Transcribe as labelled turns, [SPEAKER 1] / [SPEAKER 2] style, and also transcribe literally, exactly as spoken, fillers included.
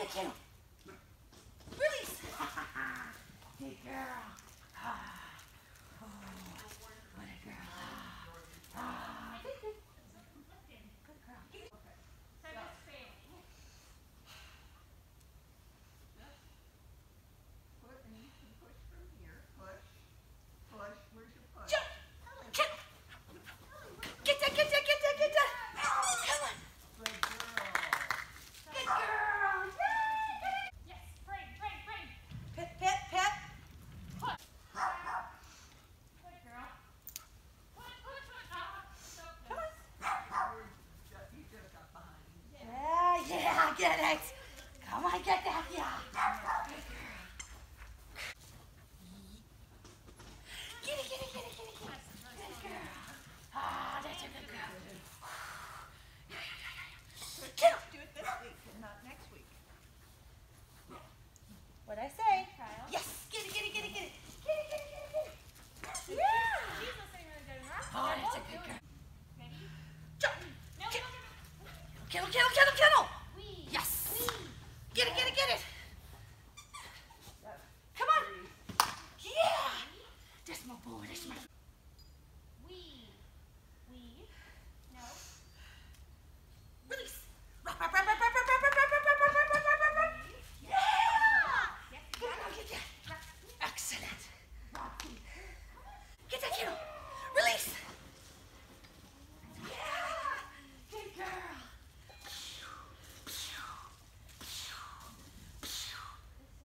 [SPEAKER 1] kennel. Release. Good girl. Ah. Oh, what a girl. Ah. Good, good. Good girl.
[SPEAKER 2] So it's failing.
[SPEAKER 3] Put, and you can push from here. Push. Push. Where's your push?
[SPEAKER 1] Jump. Kennel. Get that, get that, get that, get that. Come on.
[SPEAKER 3] Good girl.
[SPEAKER 1] Good girl. Yay.
[SPEAKER 2] Yes, brain, brain, brain.
[SPEAKER 1] Pet, pet, pet.
[SPEAKER 2] Push. Good girl. Push, push, push. Ah, so
[SPEAKER 1] Come
[SPEAKER 2] good.
[SPEAKER 1] on.
[SPEAKER 3] You just got behind.
[SPEAKER 1] Yeah, yeah, get it. Come on, get that, yeah. Good girl. Get it, get it, get it, get it, get it. Good girl. Ah, that's a good girl. Yeah, yeah, yeah, yeah. Get him.
[SPEAKER 3] Do it this week and not next week.
[SPEAKER 1] What'd I say?
[SPEAKER 2] Kyle.
[SPEAKER 1] Yes. Get it, get it, get it, get it. Get it, get it, get it, get it.
[SPEAKER 2] She's
[SPEAKER 1] Yeah.
[SPEAKER 2] listening really good. And we're
[SPEAKER 1] Oh,
[SPEAKER 2] actually
[SPEAKER 1] that's a
[SPEAKER 2] both
[SPEAKER 1] good
[SPEAKER 2] doing
[SPEAKER 1] girl.
[SPEAKER 2] it. Ready?
[SPEAKER 1] Jump.
[SPEAKER 2] No, no,
[SPEAKER 1] Get-
[SPEAKER 2] no, no.
[SPEAKER 1] Kennel, kennel, kennel, kennel.
[SPEAKER 2] Wee.
[SPEAKER 1] Yes.
[SPEAKER 2] Wee.
[SPEAKER 1] Get it, get it, get it.